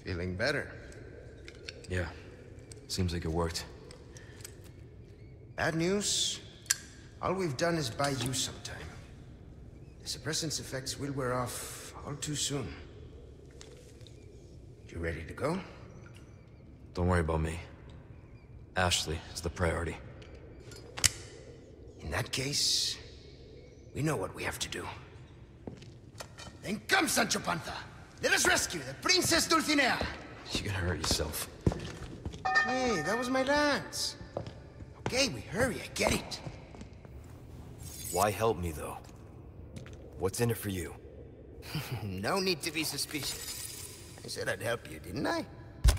Feeling better? Yeah. Seems like it worked. Bad news? All we've done is buy you some time. The suppressant's effects will wear off all too soon. You ready to go? Don't worry about me. Ashley is the priority. In that case, we know what we have to do. Then come, Sancho Panza! Let us rescue the Princess Dulcinea! You're gonna hurt yourself. Hey, that was my lance. Okay, we hurry, I get it. Why help me, though? What's in it for you? No need to be suspicious. I said I'd help you, didn't I?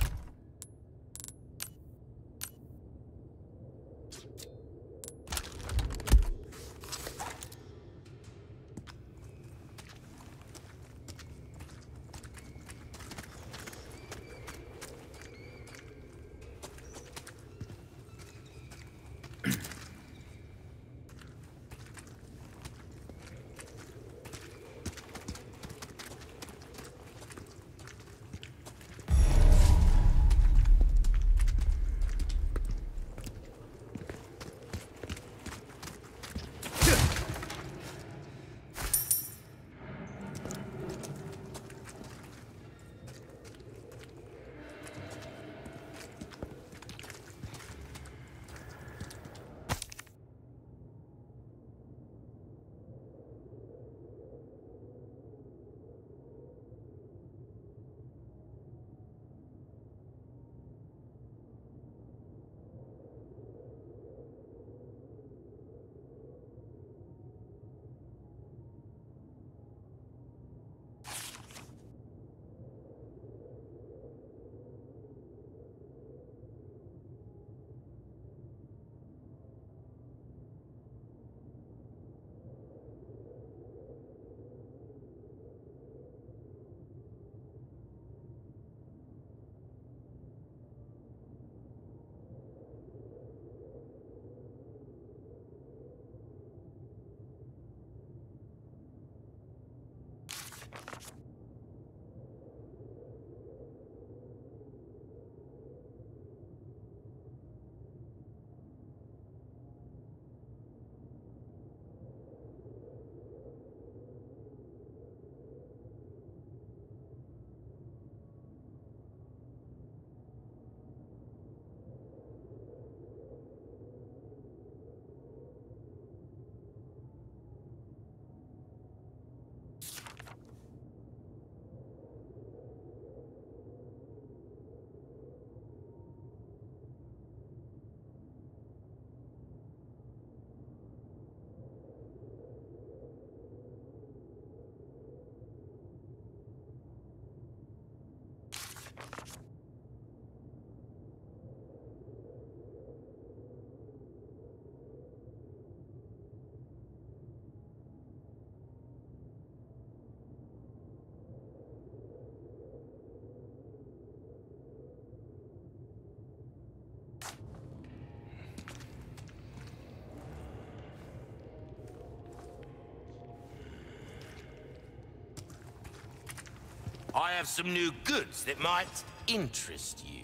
I have some new goods that might interest you.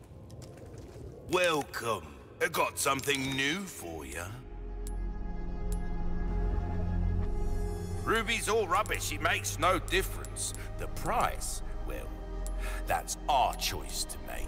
Welcome. I got something new for you. Ruby's all rubbish. It makes no difference. The price, well, that's our choice to make.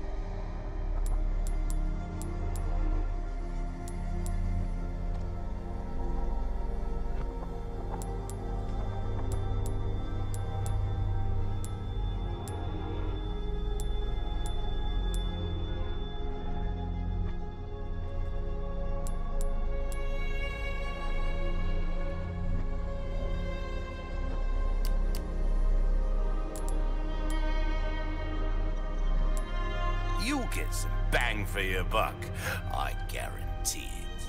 You'll get some bang for your buck, I guarantee it.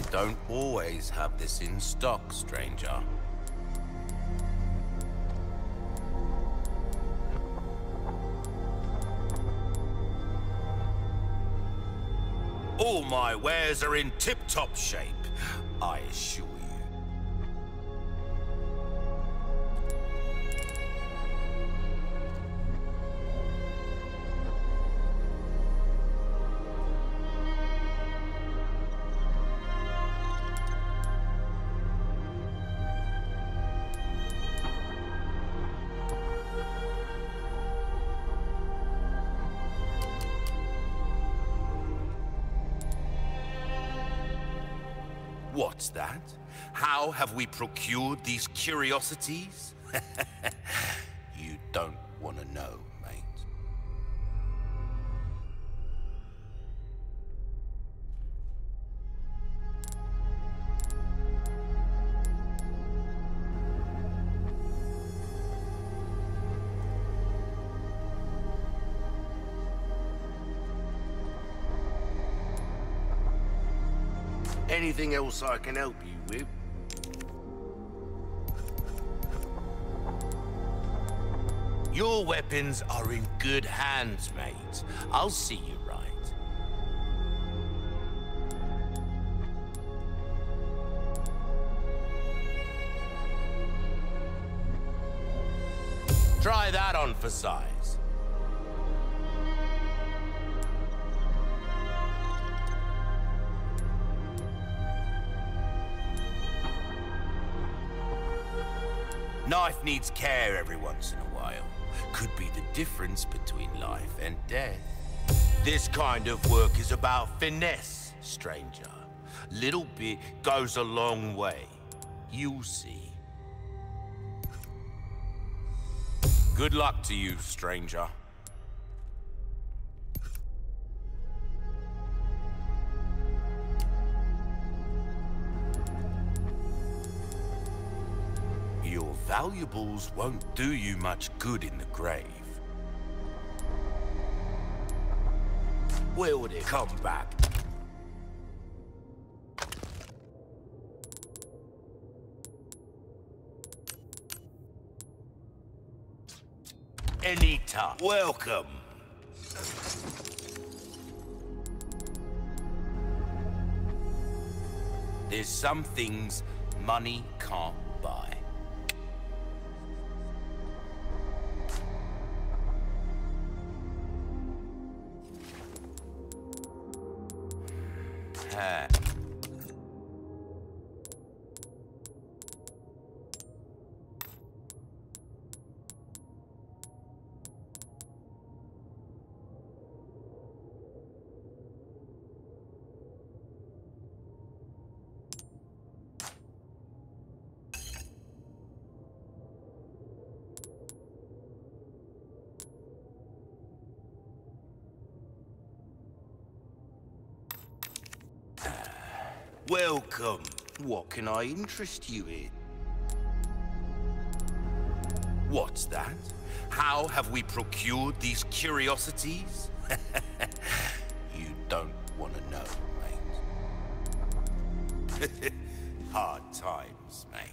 don't always have this in stock, stranger. All my wares are in tip-top shape, I assure you. What's that? How have we procured these curiosities? You don't want to know, mate. Anything else I can help you with? Your weapons are in good hands, mate. I'll see you right. Try that on for size. Knife needs care every once in a while. Could be the difference between life and death. This kind of work is about finesse, stranger. Little bit goes a long way. You'll see. Good luck to you, stranger. Your valuables won't do you much good in the grave. Will they come back? Anytime. Welcome. There's some things money can't buy. Welcome. What can I interest you in? What's that? How have we procured these curiosities? You don't want to know, mate. Hard times, mate.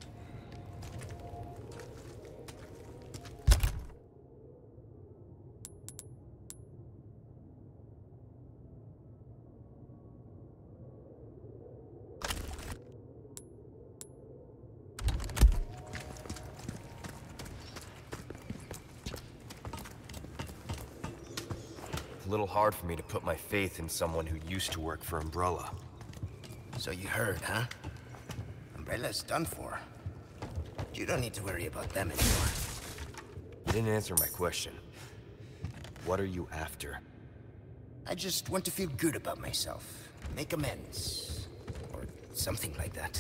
A little hard for me to put my faith in someone who used to work for Umbrella. So you heard, huh? Umbrella's done for. You don't need to worry about them anymore. You didn't answer my question. What are you after? I just want to feel good about myself. Make amends. Or something like that.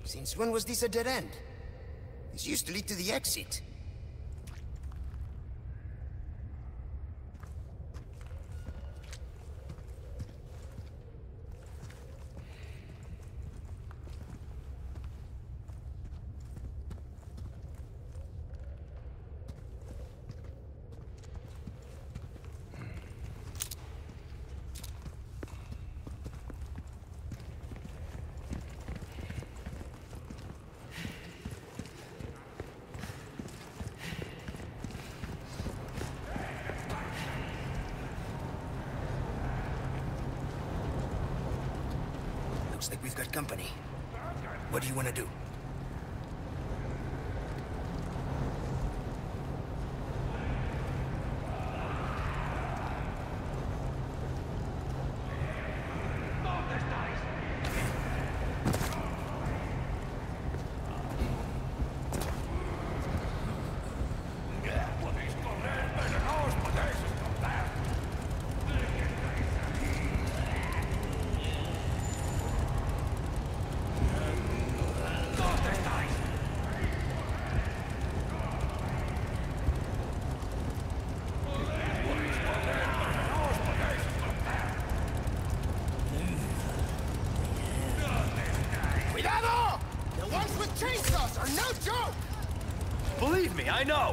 Since when was this a dead end? This used to lead to the exit. Looks like we've got company. What do you want to do? Cuidado! The ones with chainsaws are no joke! Believe me, I know!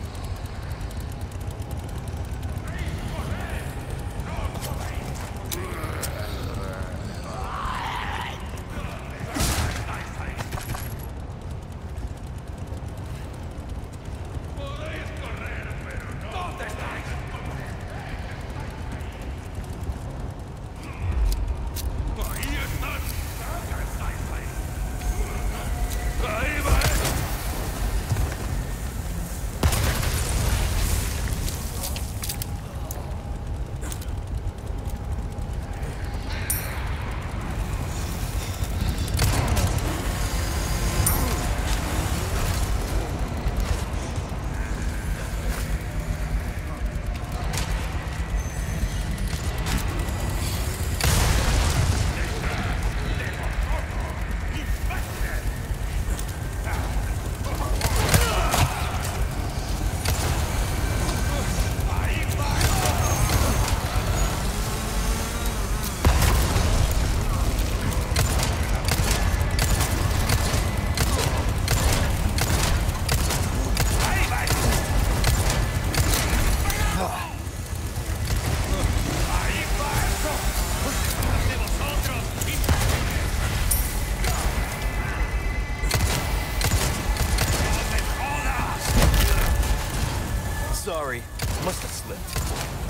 Sorry, must have slipped.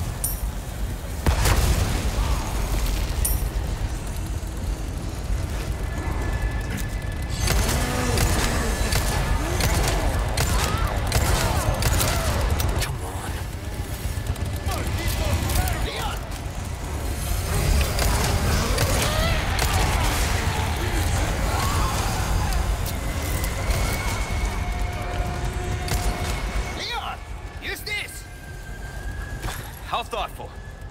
How thoughtful.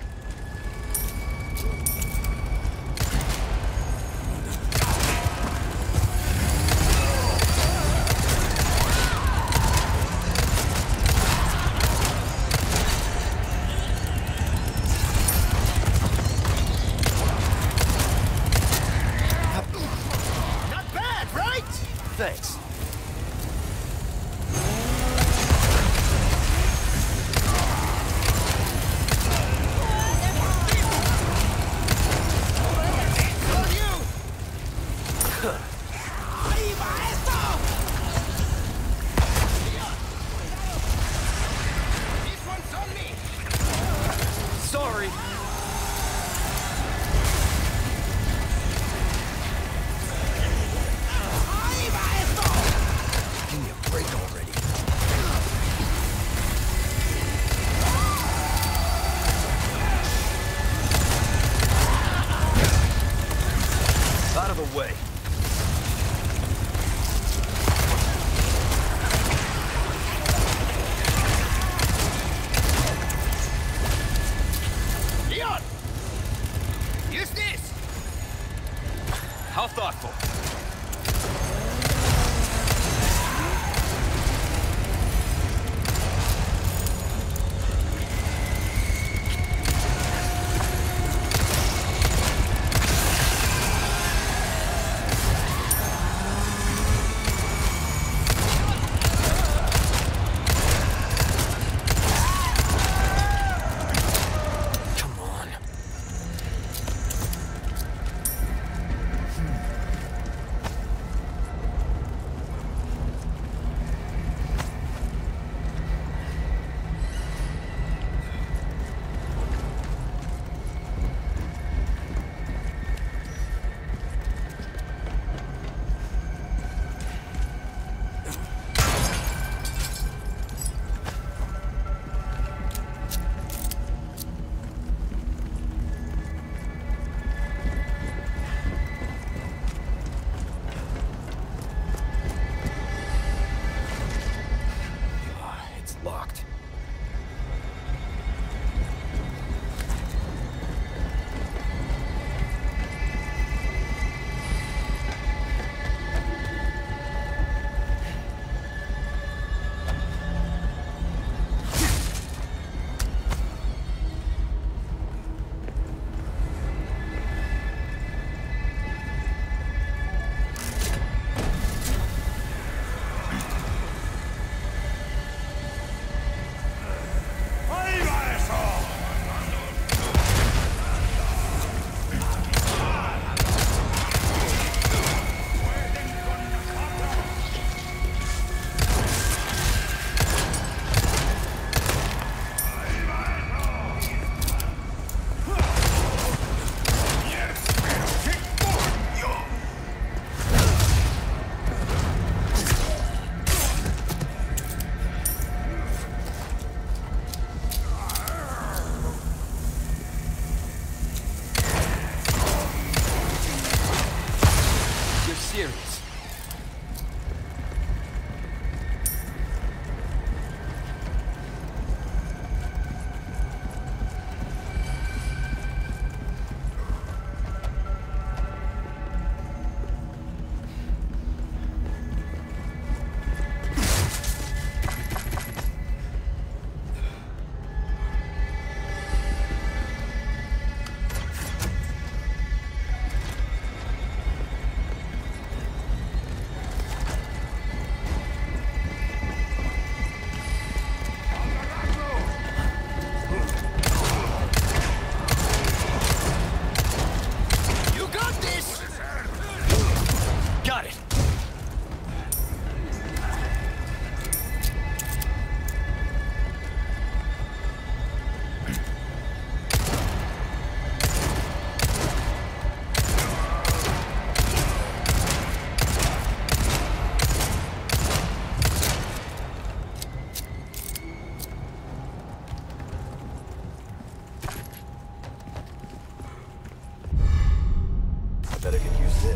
Not bad, right? Thanks. Sorry. Give me a break already. Out of the way. Leon!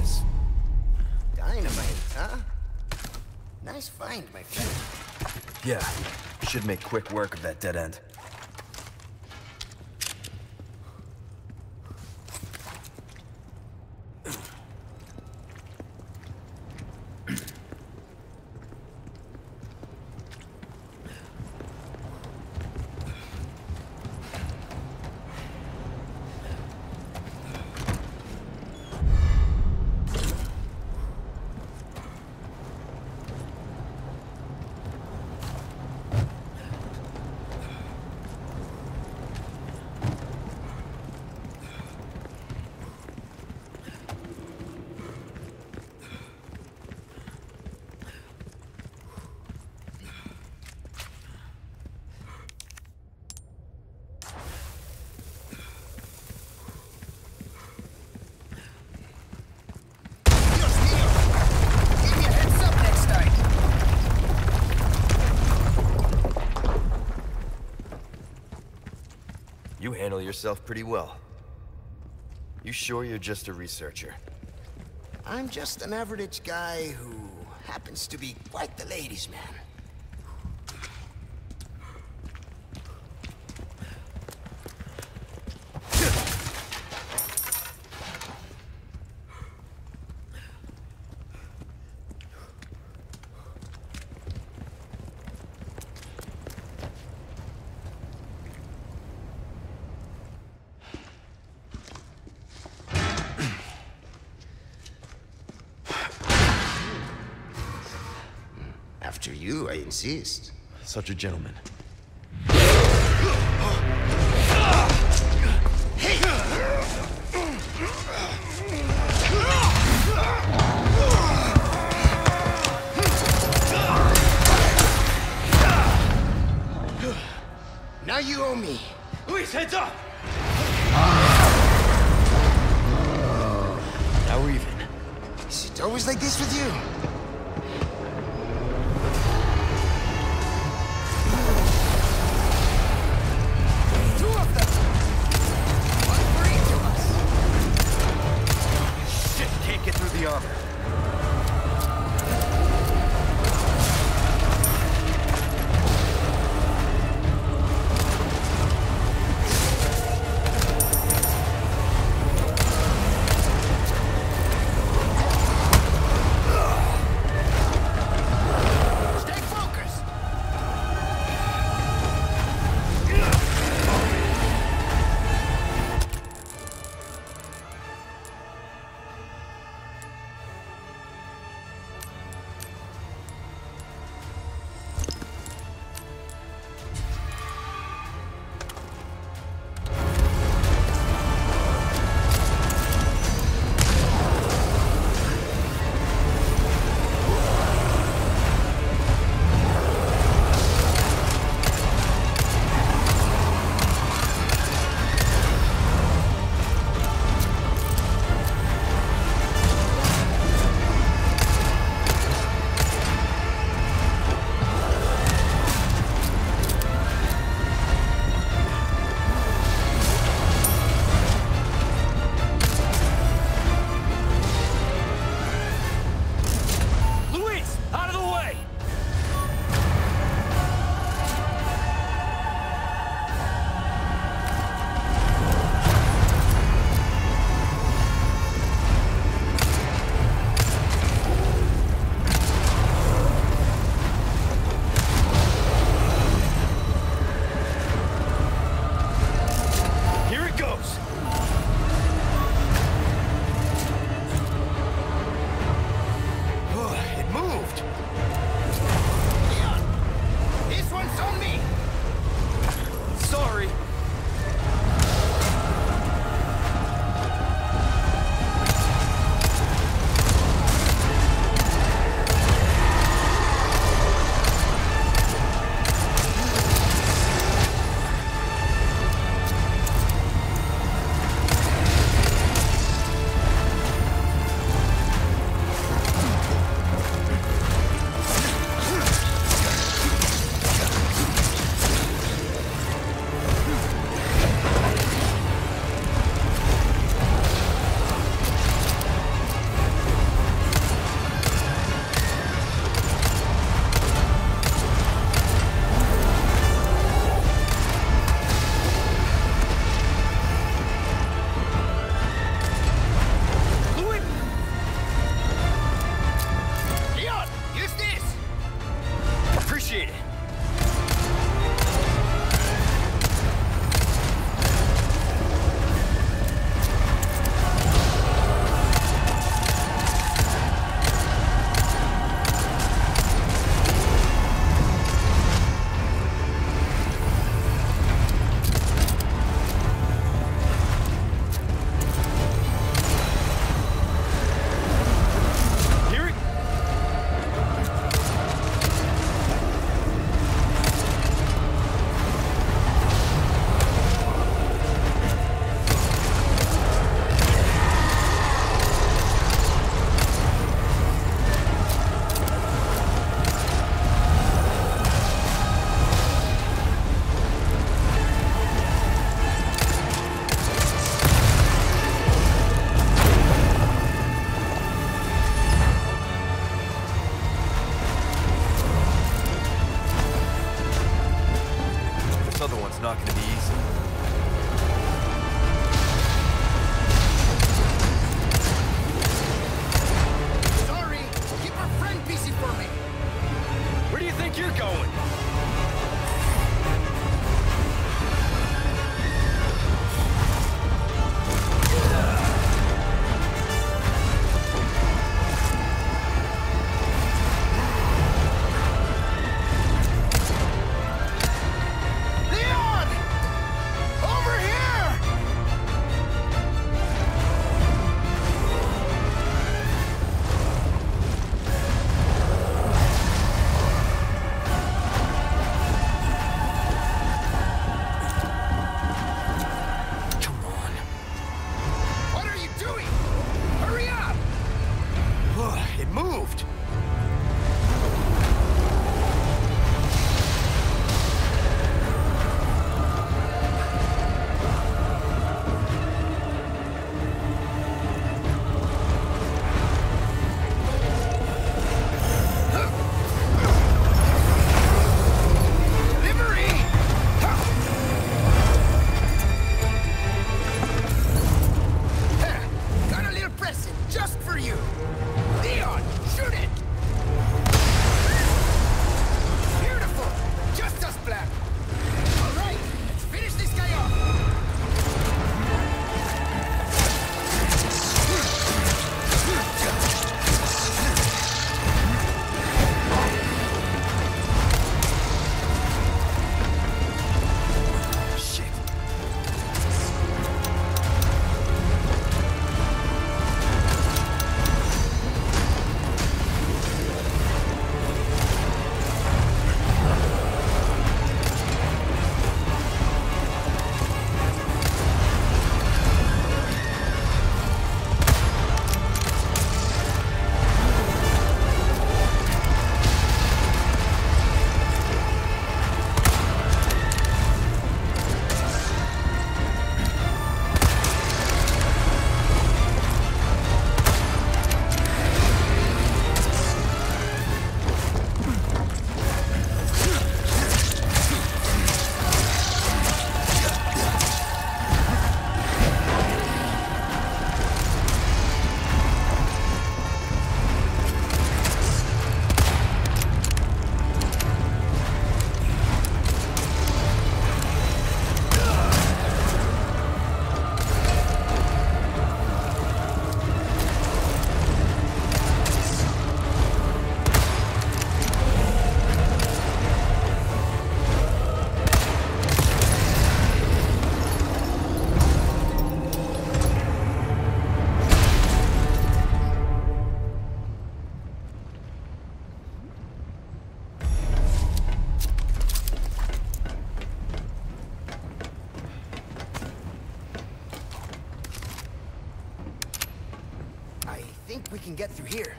is. Dynamite, huh? Nice find, my friend. Yeah, should make quick work of that dead end. You handle yourself pretty well. You sure you're just a researcher? I'm just an average guy who happens to be quite the ladies' man. After you, I insist. Such a gentleman. Now you owe me. Luis, heads up! Now we're even. Is it always like this with you? Two of them! One for each of us. Shit, can't get through the armor. Sorry, keep our friend busy for me. Where do you think you're going? Leon! Over here! Come on. What are you doing? Hurry up! It moved! Delivery! Got a little present just for you. Leon, shoot it! Beautiful! Just as planned. All right, let's finish this guy off. Shit. I think we can get through here.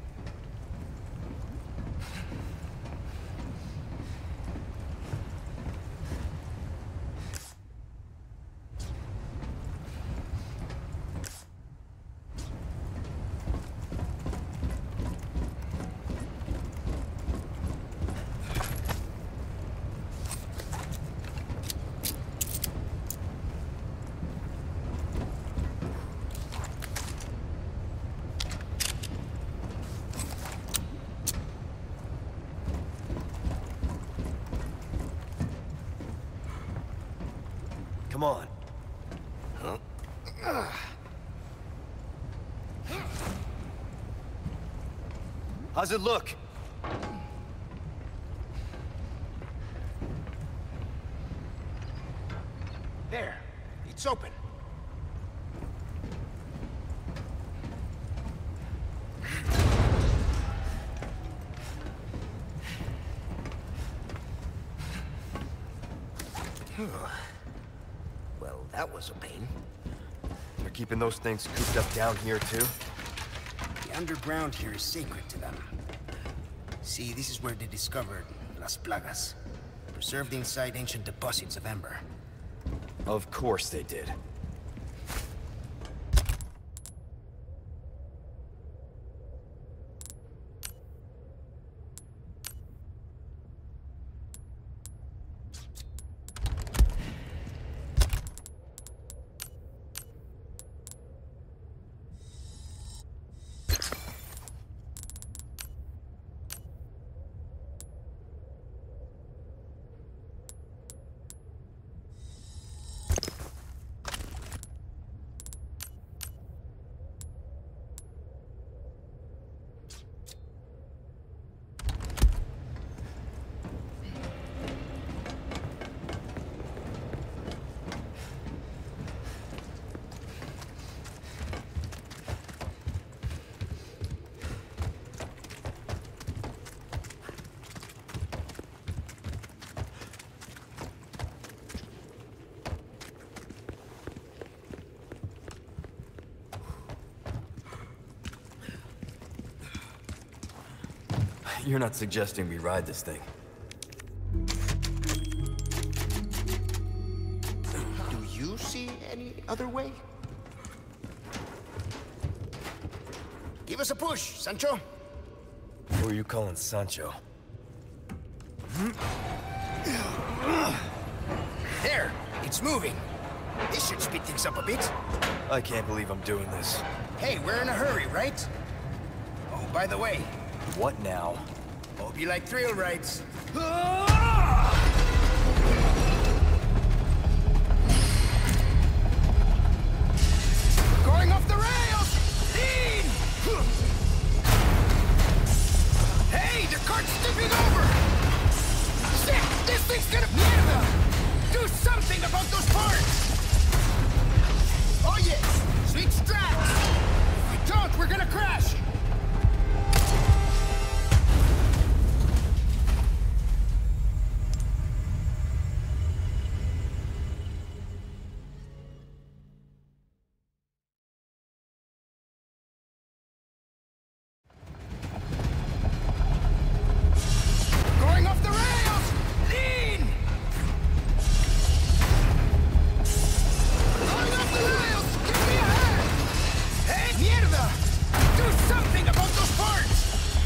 Come on. How's it look? There, it's open. Well, that was a pain. They're keeping those things cooped up down here, too? The underground here is sacred to them. See, this is where they discovered Las Plagas, preserved inside ancient deposits of amber. Of course they did. You're not suggesting we ride this thing? Do you see any other way? Give us a push, Sancho. Who are you calling Sancho? There, it's moving. This should speed things up a bit. I can't believe I'm doing this. Hey, we're in a hurry, right? Oh, by the way, What now? hope you like thrill rides. Going off the rails! Lean! Hey, the cart's tipping over! Shit! This thing's gonna... Mierda! Do something about those parts! Oh yeah! Sweet straps! If we don't, we're gonna crash! Going off the rails! Lean! Going off the rails! Give me a hand! Hey, mierda! Do something about those parts!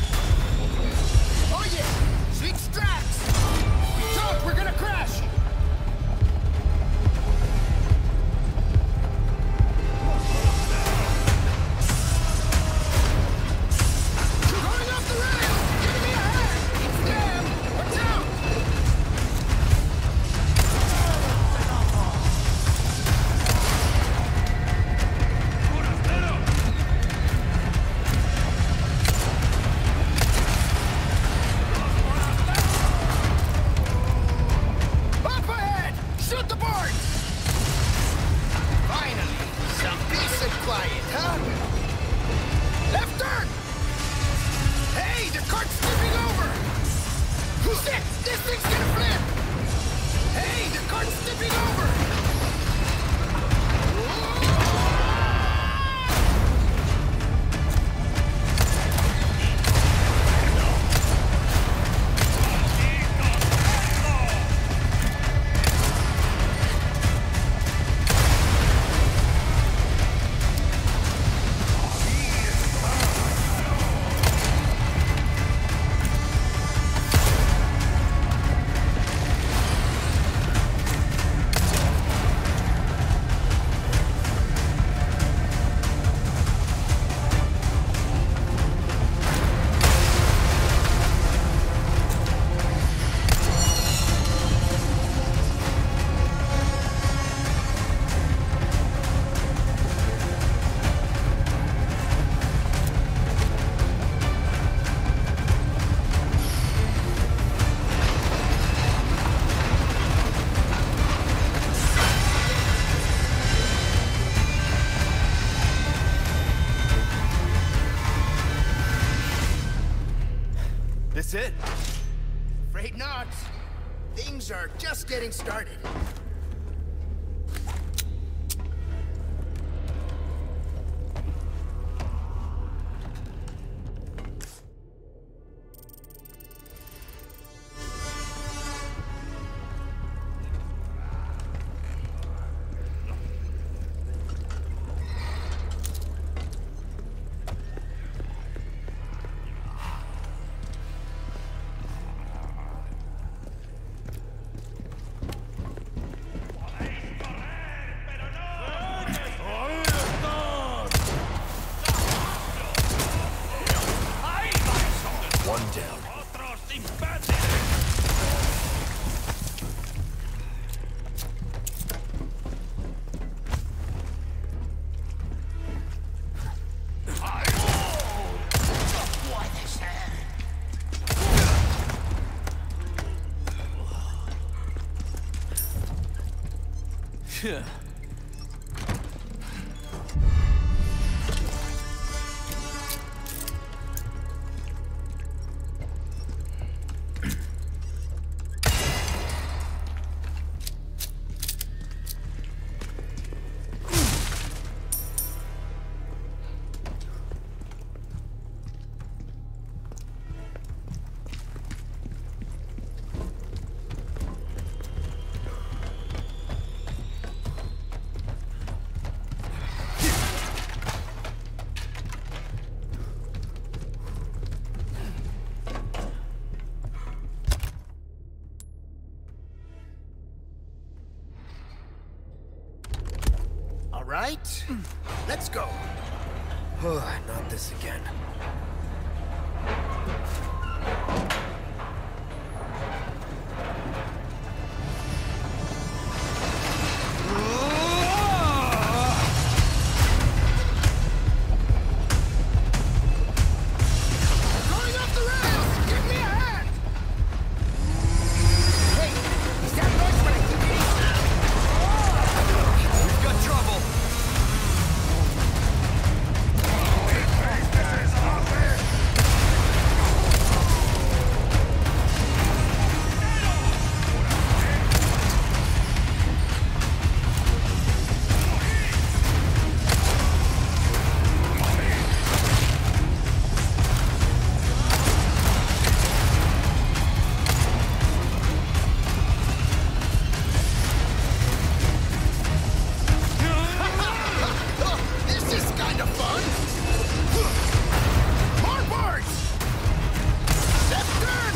Oh yeah! Sweet straps! If we don't, we're gonna crash! Going off the rails! Give me a hand! It's them! Watch out! Up ahead! Shoot the board! Finally, some peace and quiet, huh? Left turn! Hey, the cart's flipping over! Shit! This thing's gonna flip! Hey, the cart's tipping over! This it? Afraid not. Things are just getting started. One down. Yeah. right? Let's go. Not this again. Going off the rails! Give me a hand! Hey, is that noise what I think it is? We've got trouble! This is kind of fun! More boards! Left turn!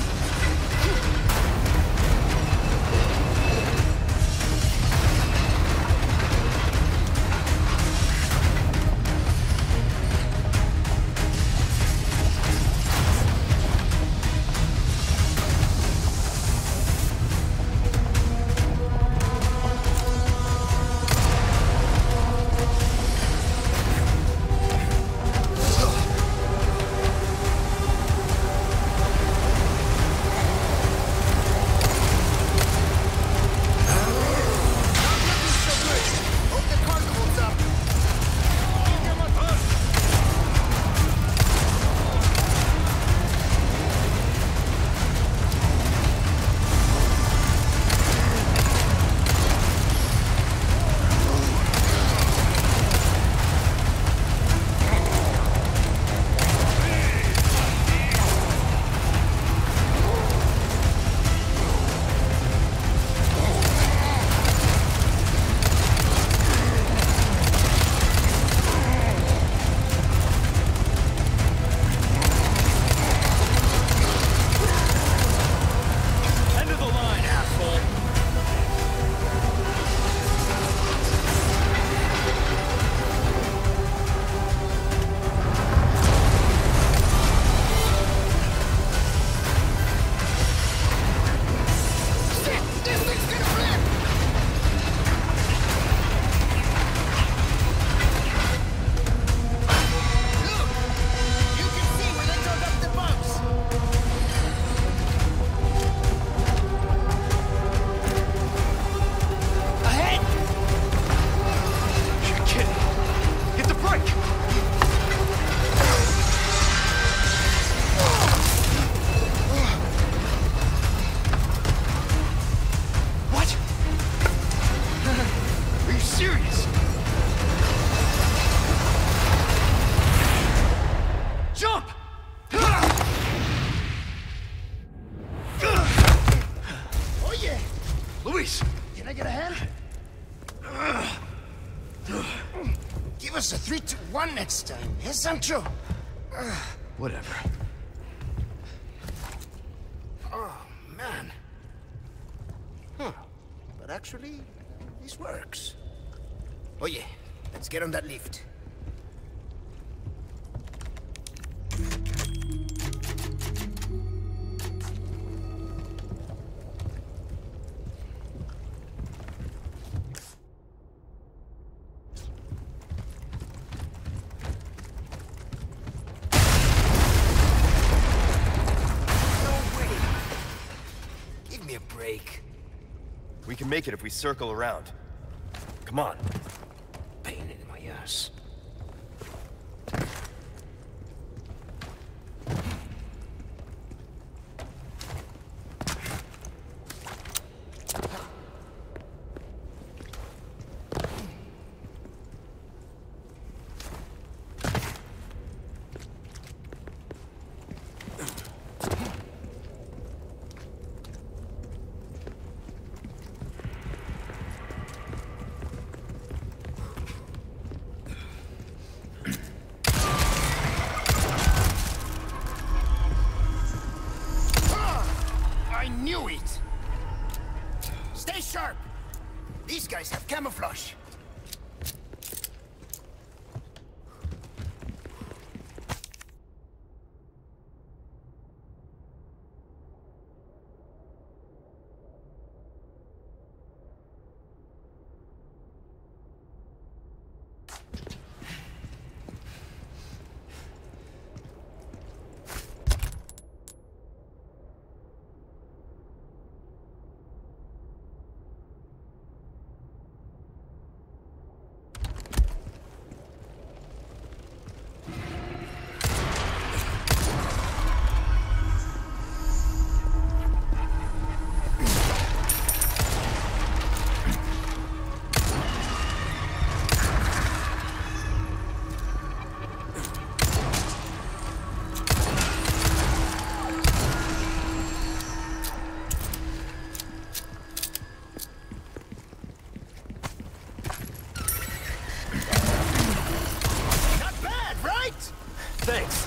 Hope the car holds up. End of the line, asshole! Shit! This thing's gonna flip! Look! You can see where they dug up the bumps! Ahead! You're kidding! Hit the brake! What? Are you serious? Jump! Oh yeah! Luis! Can I get a hand? Give us a 3-2-1 next time, eh, Sancho? Whatever. Oh, man. Huh. But actually, this works. Oh yeah, let's get on that lift. No way! Give me a break. We can make it if we circle around. Come on. Pain in my ass. Stay sharp! These guys have camouflage. Thanks.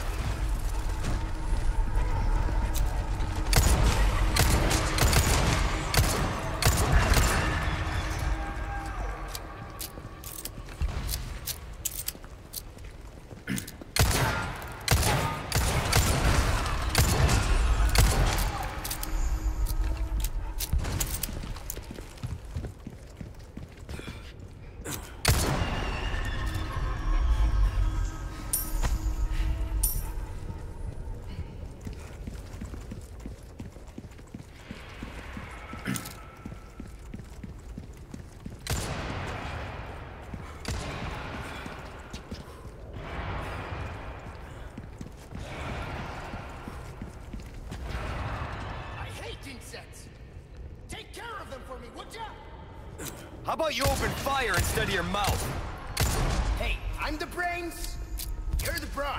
Insects! Take care of them for me, would ya? How about you open fire instead of your mouth? Hey, I'm the brains, you're the brawn.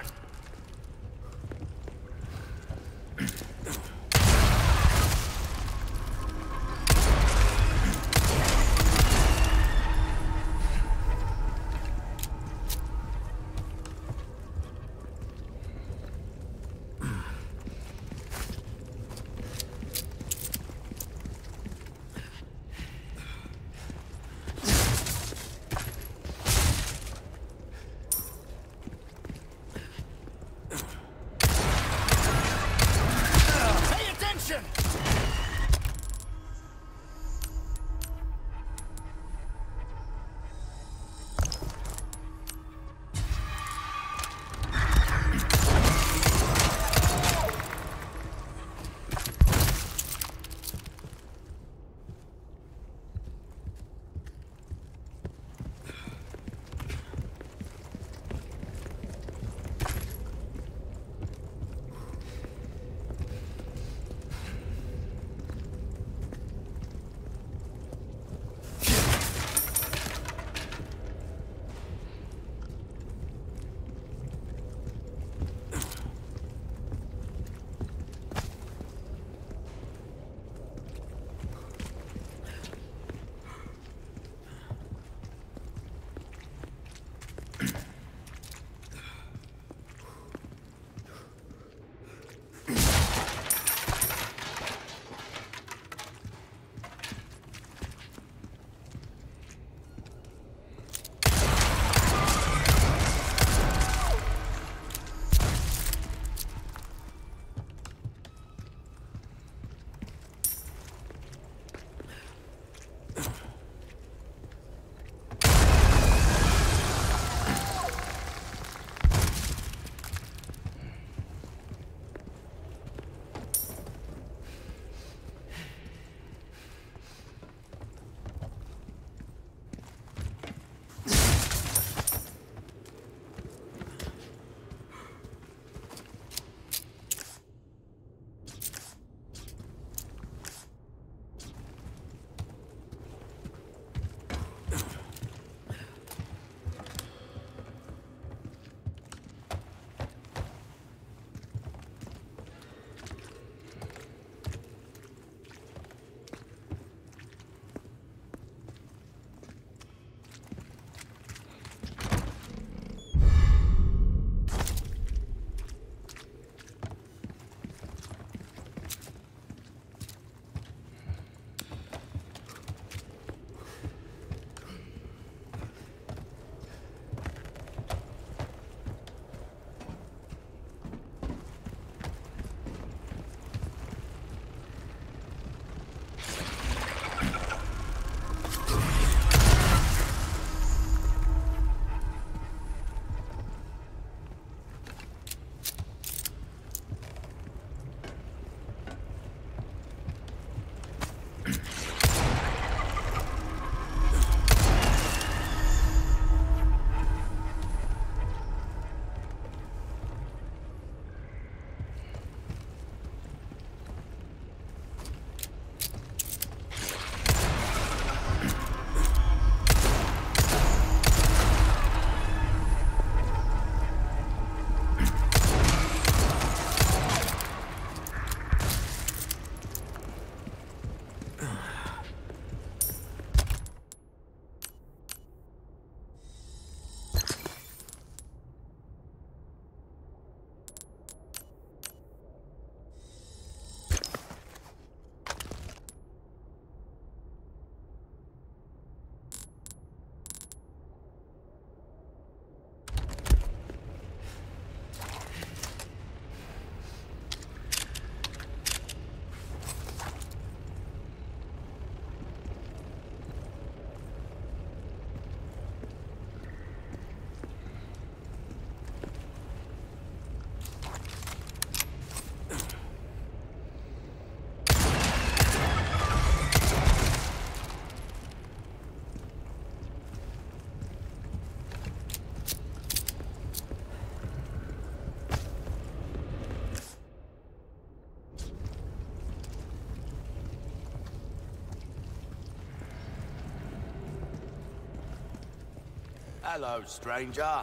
Hello, stranger.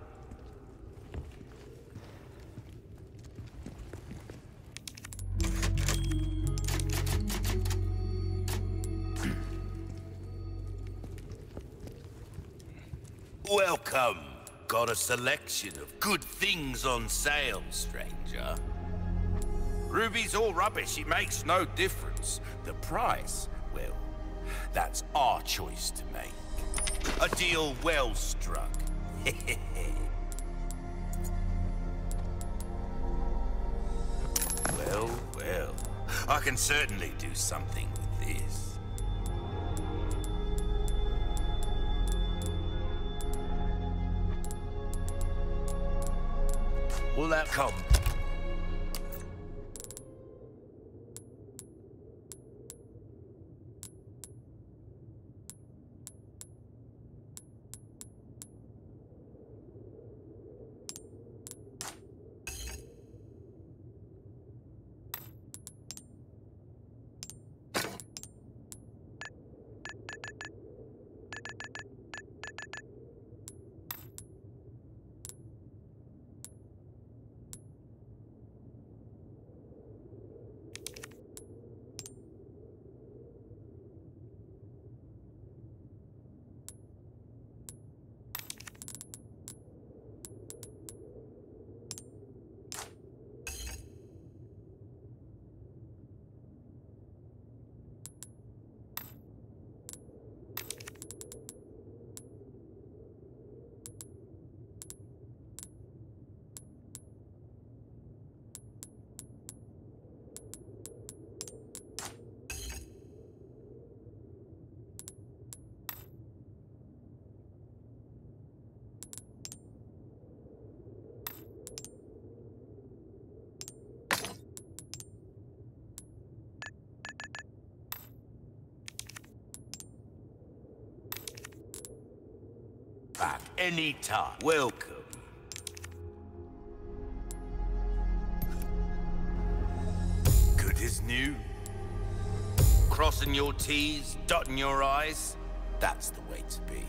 Welcome. Got a selection of good things on sale, stranger. Ruby's all rubbish, it makes no difference. The price, well, that's our choice to make. A deal well struck. Well, well, I can certainly do something with this. Will that come? Back anytime. Welcome. Good as new. Crossing your T's, dotting your I's. That's the way to be.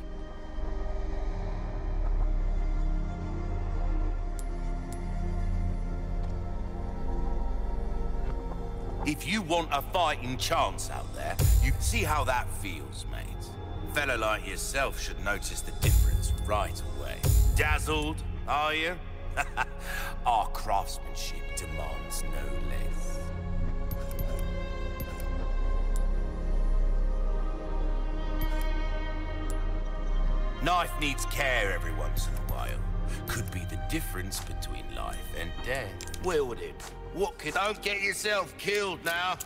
If you want a fighting chance out there, you see how that feels, mate. A fella like yourself should notice the difference right away. Dazzled, are you? Our craftsmanship demands no less. Knife needs care every once in a while. Could be the difference between life and death. Wield it. What could... Don't get yourself killed now.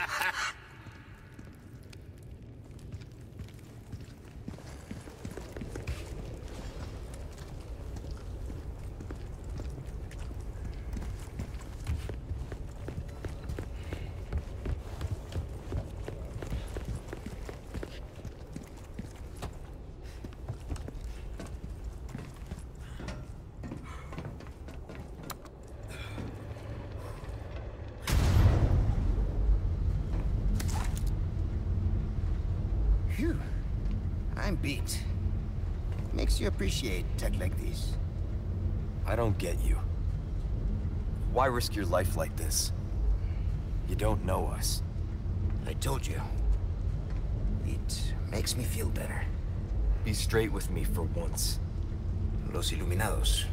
Phew. I'm beat. Makes you appreciate tech like this. I don't get you. Why risk your life like this? You don't know us. I told you. It makes me feel better. Be straight with me for once. Los Iluminados.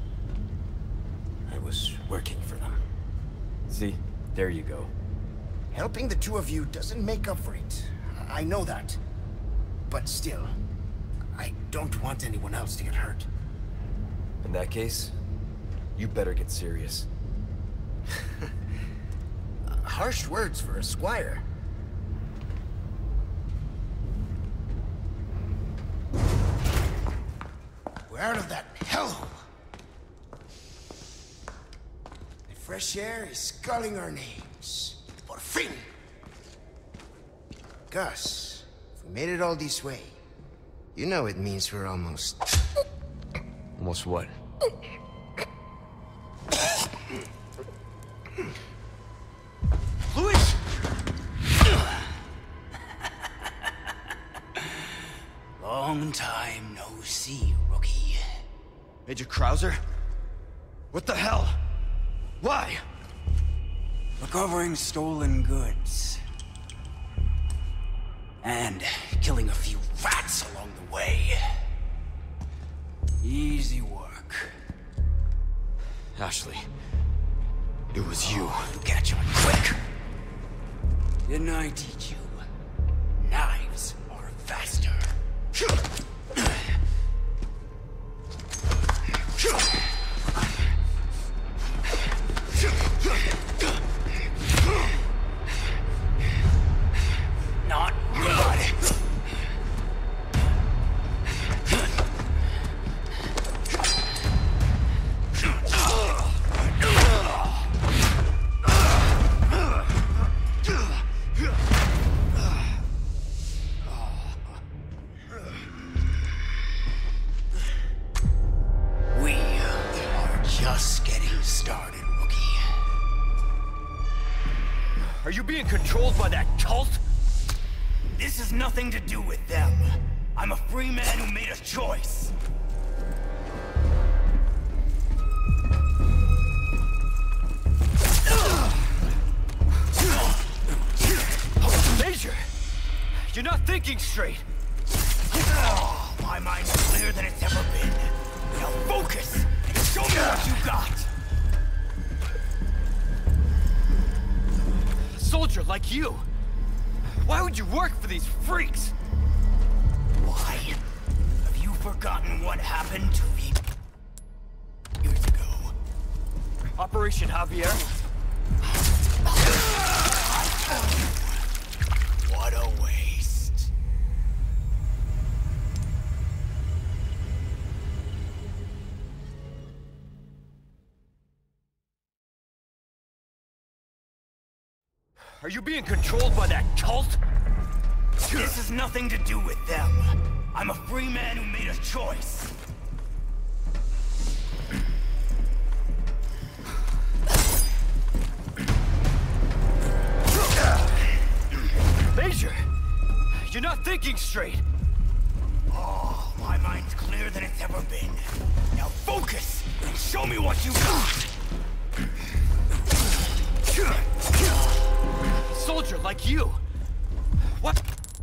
I was working for them. See? There you go. Helping the two of you doesn't make up for it. I know that. But still, I don't want anyone else to get hurt. In that case, you better get serious. Harsh words for a squire. We're out of that hellhole. The fresh air is calling our names. Por fin! Gus, if we made it all this way, you know it means we're almost... Almost what? Long Long time no see, rookie. Major Krauser? What the hell? Why? Recovering stolen goods. And killing a few rats along the way. Easy work. Ashley, it was you. You catch on quick. Didn't I teach you? Knives are faster. Not good. We are just getting started, rookie. Are you being controlled by that cult? This has nothing to do with them. I'm a free man who made a choice. Major! You're not thinking straight! Oh, my mind's clearer than it's ever been. Now focus and show me what you got. A soldier like you! Why would you work for these freaks? Why? Have you forgotten what happened to me years ago? Operation Javier? What a waste. Are you being controlled by that cult? This has nothing to do with them. I'm a free man who made a choice. Major! You're not thinking straight! Oh, my mind's clearer than it's ever been. Now focus and show me what you got. A soldier like you! What?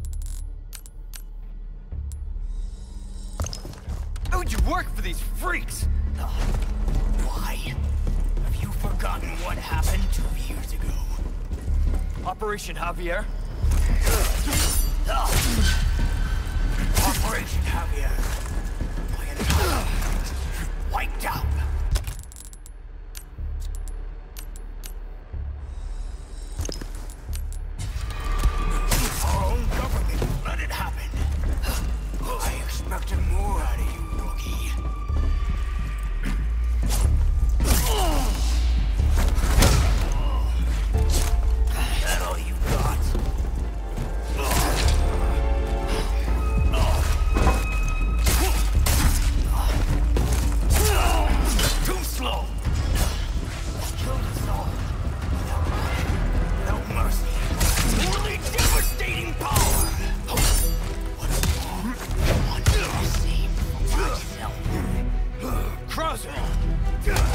Why would you work for these freaks? Why? Have you forgotten what happened 2 years ago? Operation Javier? Operation Javier. My entire wiped out. Our own government let it happen. I expected more out of you, rookie. That all you got? Too slow. Killed us all. Without mercy. Truly devastating power. What a want to receive from myself. Krauser!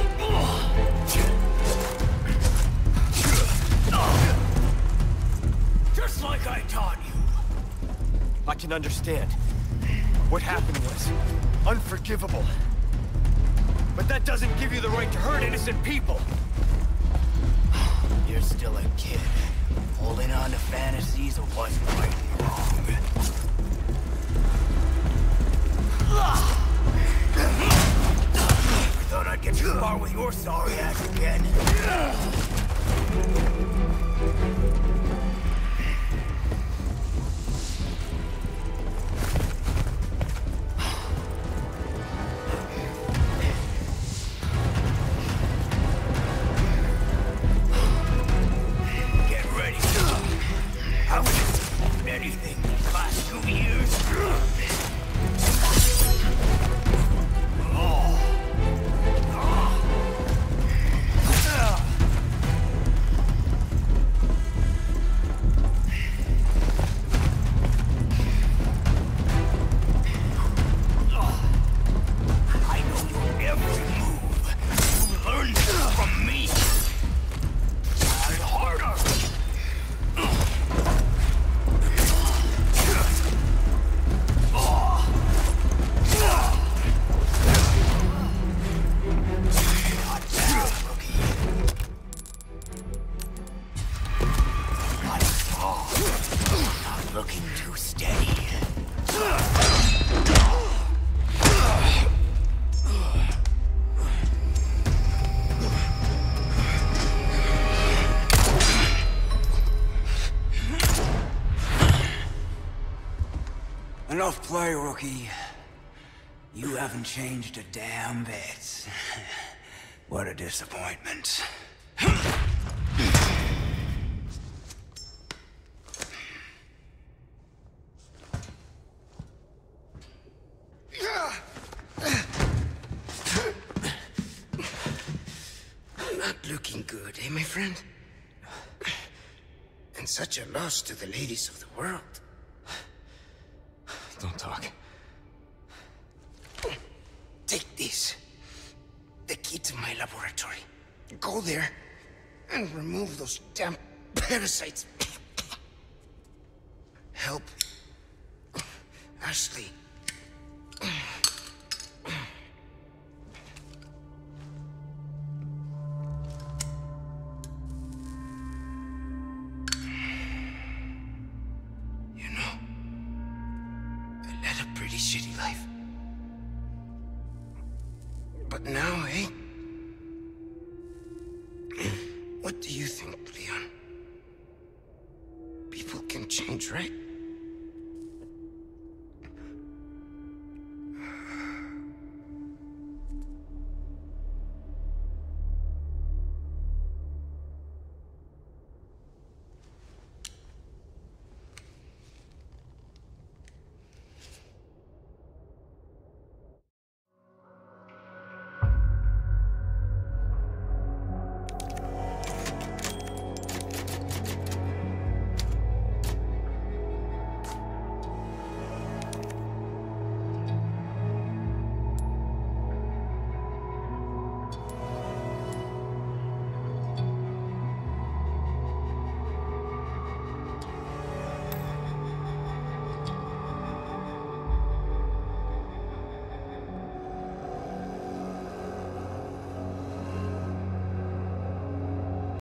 Just like I taught you. I can understand. What happened was unforgivable. But that doesn't give you the right to hurt innocent people. You're still a kid, holding on to fantasies of what's right and wrong. I thought I'd get too far with your sorry ass again. Get ready. Haven't anything these last 2 years. Tough play, rookie. You haven't changed a damn bit. What a disappointment. Not looking good, eh, my friend? And such a loss to the ladies of the world. Don't talk. Take this. The key to my laboratory. Go there and remove those damn parasites. Help Ashley. You know, I led a pretty shitty life. But now, eh? What do you think, Leon? People can change, right?